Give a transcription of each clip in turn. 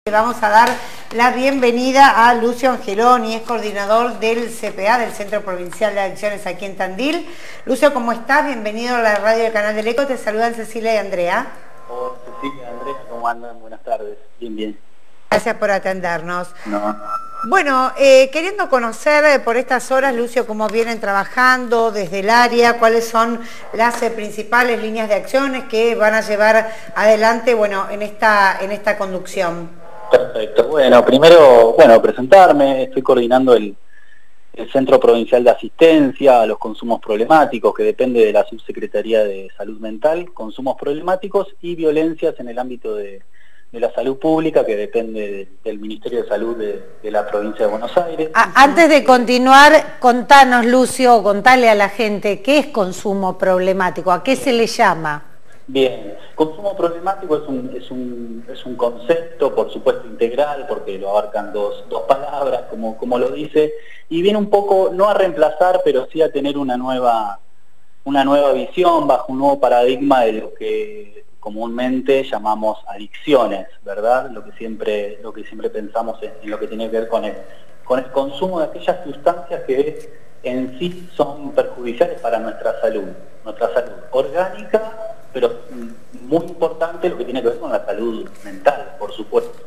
Vamos a dar la bienvenida a Lucio Angeloni, es coordinador del CPA, del Centro Provincial de Adicciones aquí en Tandil. Lucio, ¿cómo estás? Bienvenido a la radio del Canal del Eco. Te saludan Cecilia y Andrea. Hola Cecilia, Andrea, ¿cómo andan? Buenas tardes. Bien, bien. Gracias por atendernos. No. Bueno, queriendo conocer por estas horas, Lucio, cómo vienen trabajando desde el área, cuáles son las principales líneas de acciones que van a llevar adelante, bueno, en esta conducción. Perfecto. Bueno, primero, presentarme. Estoy coordinando el Centro Provincial de Asistencia a los Consumos Problemáticos, que depende de la Subsecretaría de Salud Mental, Consumos Problemáticos y Violencias en el ámbito de la salud pública, que depende del Ministerio de Salud de la provincia de Buenos Aires. Antes de continuar, contanos, Lucio, contale a la gente, ¿qué es consumo problemático? ¿A qué se le llama? Bien, consumo problemático es un concepto, por supuesto, integral, porque lo abarcan dos palabras, como lo dice, y viene un poco, no a reemplazar, pero sí a tener una nueva visión, bajo un nuevo paradigma de lo que comúnmente llamamos adicciones, ¿verdad? Lo que siempre pensamos en lo que tiene que ver con el consumo de aquellas sustancias que en sí son perjudiciales para nuestra salud orgánica, pero muy importante lo que tiene que ver con la salud mental, por supuesto.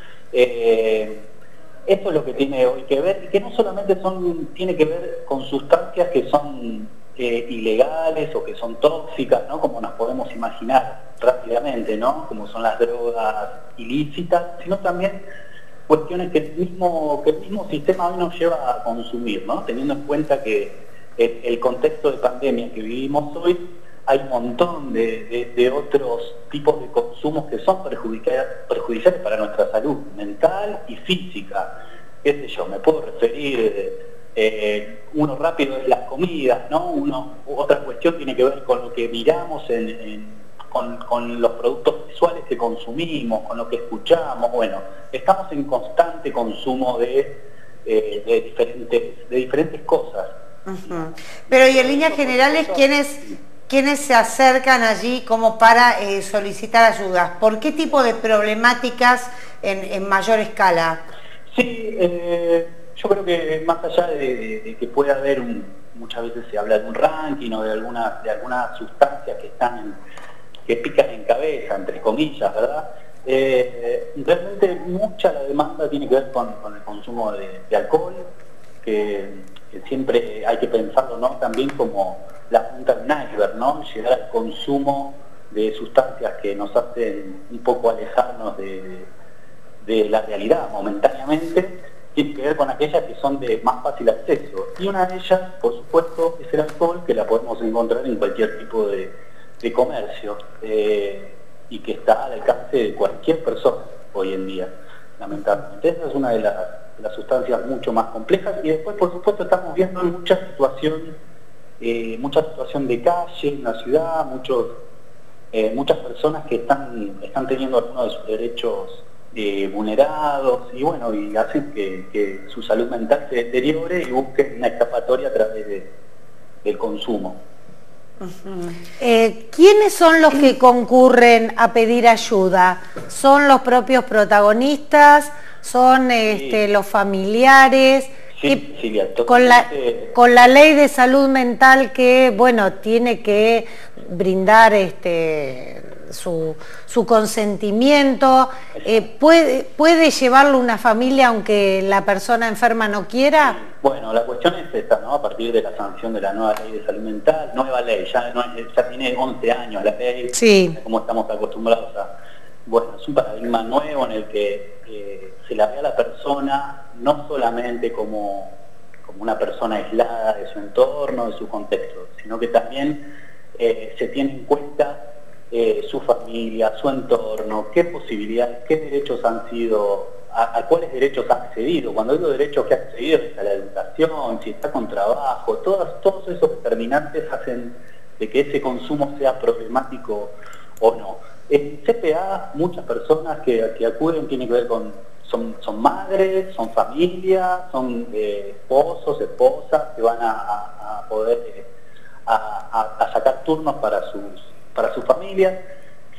Esto es lo que tiene hoy que ver, y que no solamente tiene que ver con sustancias que son ilegales o que son tóxicas, ¿no? Como nos podemos imaginar rápidamente, ¿no? Como son las drogas ilícitas, sino también cuestiones que el mismo sistema hoy nos lleva a consumir, ¿no? Teniendo en cuenta que el contexto de pandemia que vivimos hoy, hay un montón de otros tipos de consumos que son perjudiciales para nuestra salud mental y física. Qué sé yo, me puedo referir, uno rápido es las comidas, ¿no? Otra cuestión tiene que ver con lo que miramos con los productos visuales que consumimos, con lo que escuchamos. Bueno, estamos en constante consumo de diferentes cosas. Uh-huh. Pero y en líneas generales, ¿quiénes se acercan allí como para solicitar ayudas? ¿Por qué tipo de problemáticas en mayor escala? Sí, yo creo que más allá de que pueda haber muchas veces se habla de un ranking o de algunas sustancias que pican en cabeza, entre comillas, ¿verdad? Realmente mucha la demanda tiene que ver con el consumo de alcohol, que siempre hay que pensarlo, ¿no? También como la punta de un iceberg, ¿no? Llegar al consumo de sustancias que nos hacen un poco alejarnos de la realidad momentáneamente, tiene que ver con aquellas que son de más fácil acceso. Y una de ellas, por supuesto, es el alcohol, que la podemos encontrar en cualquier tipo de comercio y que está al alcance de cualquier persona hoy en día, lamentablemente. Esa es una de las sustancias mucho más complejas, y después, por supuesto, estamos viendo mucha situación de calle en la ciudad, muchas personas que están teniendo algunos de sus derechos vulnerados, y bueno, y hacen que su salud mental se deteriore y busquen una escapatoria a través del consumo. Uh-huh. ¿Quiénes son los que concurren a pedir ayuda? ¿Son los propios protagonistas? ¿Son los familiares? Sí, Silvia, con la ley de salud mental que, bueno, tiene que brindar su consentimiento, ¿puede llevarlo una familia aunque la persona enferma no quiera? Bueno, la cuestión es esta, ¿no? A partir de la sanción de la nueva ley de salud mental, nueva ley, ya tiene 11 años la ley, sí, como estamos acostumbrados bueno, es un paradigma nuevo en el que se la ve a la persona no solamente como una persona aislada de su entorno, de su contexto, sino que también se tiene en cuenta su familia, su entorno, qué posibilidades, qué derechos han sido, a cuáles derechos ha accedido. Cuando digo derechos que ha accedido es a la educación, si está con trabajo, todos esos determinantes hacen de que ese consumo sea problemático o no. En CPA, muchas personas que acuden tienen que ver son madres, son familias, son esposos, esposas que van a poder a sacar turnos para sus familias.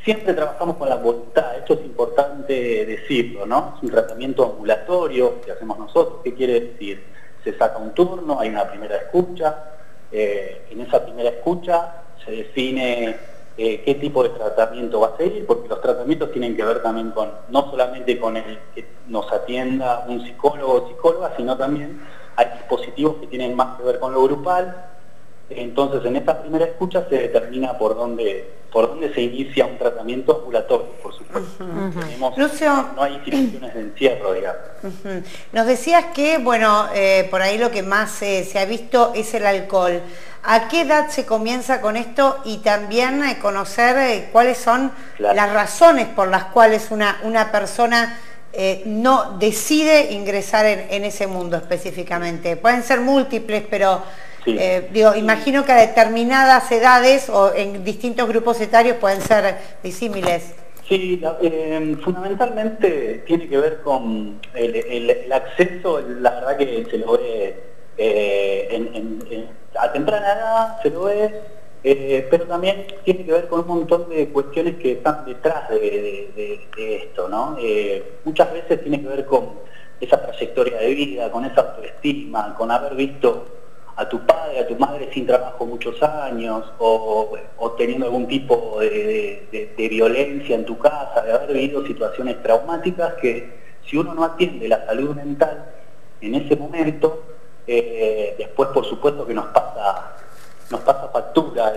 siempre trabajamos con la voluntad, esto es importante decirlo, ¿no? Es un tratamiento ambulatorio que hacemos nosotros. ¿Qué quiere decir? Se saca un turno, hay una primera escucha, en esa primera escucha se define qué tipo de tratamiento va a seguir, porque los tratamientos tienen que ver también con, no solamente con el que nos atienda un psicólogo o psicóloga, sino también hay dispositivos que tienen más que ver con lo grupal. Entonces, en esta primera escucha se determina por dónde se inicia un tratamiento ambulatorio, por supuesto. Lucio, no hay instituciones de encierro, digamos. Nos decías que, bueno, por ahí lo que más se ha visto es el alcohol. ¿A qué edad se comienza con esto? Y también conocer cuáles son las razones por las cuales una persona no decide ingresar en ese mundo específicamente. Pueden ser múltiples, pero sí. Imagino que a determinadas edades o en distintos grupos etarios pueden ser disímiles. Sí, fundamentalmente tiene que ver con el acceso. La verdad que se lo ve a temprana edad, se lo ve, pero también tiene que ver con un montón de cuestiones que están detrás de esto, ¿no? Muchas veces tiene que ver con esa trayectoria de vida, con esa autoestima, con haber visto a tu padre, a tu madre sin trabajo muchos años, o teniendo algún tipo de violencia en tu casa, de haber vivido situaciones traumáticas que si uno no atiende la salud mental en ese momento, después por supuesto que nos pasa factura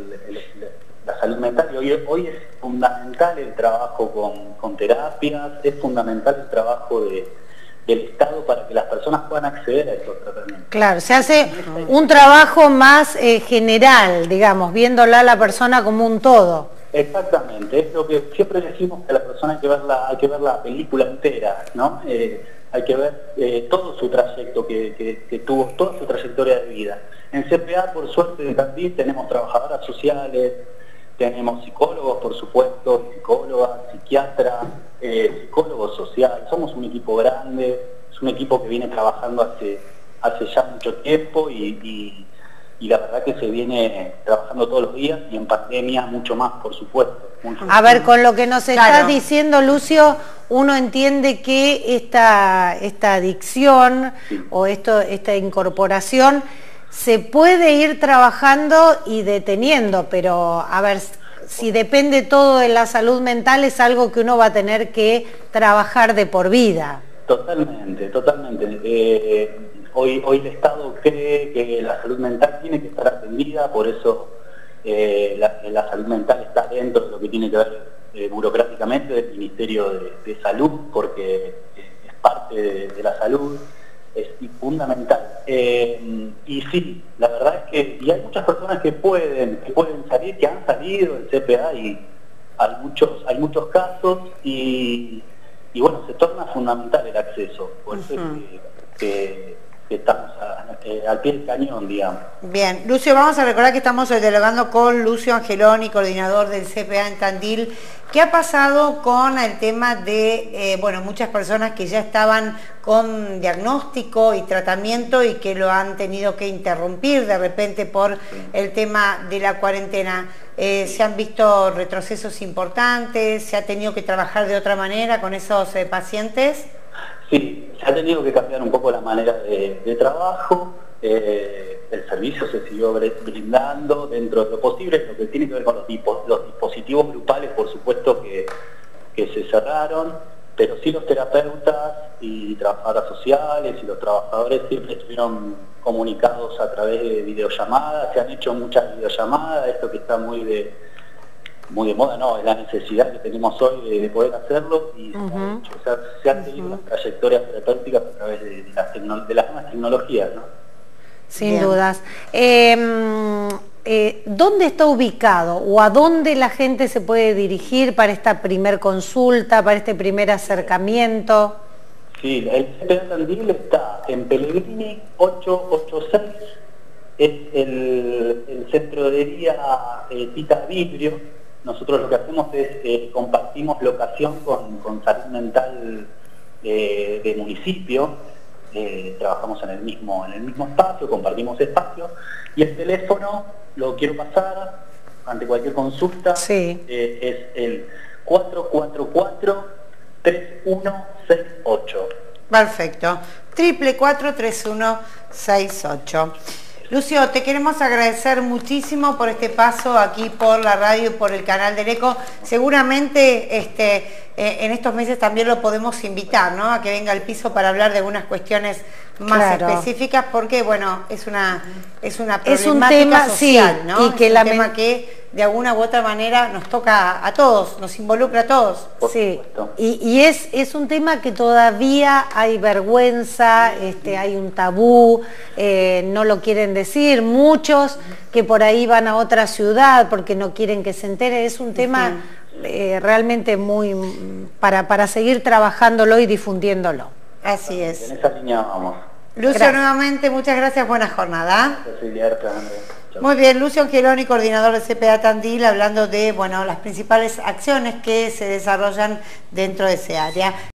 la salud mental, y hoy es fundamental el trabajo con terapias, es fundamental el trabajo del Estado para que las personas puedan acceder a estos tratamientos. Claro, se hace un trabajo más general, digamos, viéndola a la persona como un todo. Exactamente, es lo que siempre decimos, que a la persona hay que ver la película entera, ¿no? Hay que ver todo su trayecto que tuvo, toda su trayectoria de vida. En CPA, por suerte, en Tandil tenemos trabajadoras sociales, tenemos psicólogos, por supuesto, psicólogas, psiquiatras, psicólogos sociales. Somos un equipo grande, es un equipo que viene trabajando hace ya mucho tiempo y la verdad que se viene trabajando todos los días, y en pandemia mucho más, por supuesto. A ver, con lo que nos estás diciendo, Lucio, uno entiende que esta adicción o esta incorporación se puede ir trabajando y deteniendo, pero a ver, si depende todo de la salud mental, es algo que uno va a tener que trabajar de por vida. Totalmente, totalmente. Hoy el Estado cree que la salud mental tiene que estar atendida, por eso la salud mental está dentro de lo que tiene que ver burocráticamente del Ministerio de Salud, porque es parte de la salud, es fundamental. Y sí, la verdad es que hay muchas personas que pueden salir, que han salido del CPA, y hay muchos casos, y bueno, se torna fundamental el acceso, por eso que estamos al pie del cañón, digamos. Bien, Lucio, vamos a recordar que estamos dialogando con Lucio Angeloni, coordinador del CPA en Tandil. ¿Qué ha pasado con el tema de, muchas personas que ya estaban con diagnóstico y tratamiento y que lo han tenido que interrumpir de repente por el tema de la cuarentena? ¿Se han visto retrocesos importantes? ¿Se ha tenido que trabajar de otra manera con esos pacientes? Sí, se ha tenido que cambiar un poco la manera de trabajo. El servicio se siguió brindando dentro de lo posible. Lo que tiene que ver con los dispositivos grupales, por supuesto que se cerraron, pero sí los terapeutas y trabajadoras sociales y los trabajadores siempre estuvieron comunicados a través de videollamadas. Se han hecho muchas videollamadas, esto que está muy de moda, no, es la necesidad que tenemos hoy de poder hacerlo, y se han tenido las trayectorias terapéuticas a través de las nuevas tecnologías, ¿no? Sin dudas. ¿Dónde está ubicado o a dónde la gente se puede dirigir para esta primer consulta, para este primer acercamiento? Sí, el CPA Tandil está en Pellegrini 886, es el centro de día Tita Vidrio. Nosotros lo que hacemos es compartimos locación con salud mental de municipio, trabajamos en el mismo espacio, compartimos espacio, y el teléfono lo quiero pasar, ante cualquier consulta, sí. Es el 444-3168. Perfecto, 444-3168. Lucio, te queremos agradecer muchísimo por este paso aquí por la radio y por el canal del ECO. Seguramente en estos meses también lo podemos invitar, ¿no? A que venga al piso para hablar de algunas cuestiones más específicas, porque bueno, es una problemática social, sí, ¿no? Y que es un tema que de alguna u otra manera nos toca a todos, nos involucra a todos. Sí, y es un tema que todavía hay vergüenza, hay un tabú, no lo quieren decir, muchos que por ahí van a otra ciudad porque no quieren que se entere. Es un tema realmente muy para seguir trabajándolo y difundiéndolo. Así es. En esa línea vamos. Lucio, nuevamente, muchas gracias, buena jornada. Muy bien, Lucio Angeloni, coordinador de CPA Tandil, hablando de las principales acciones que se desarrollan dentro de ese área.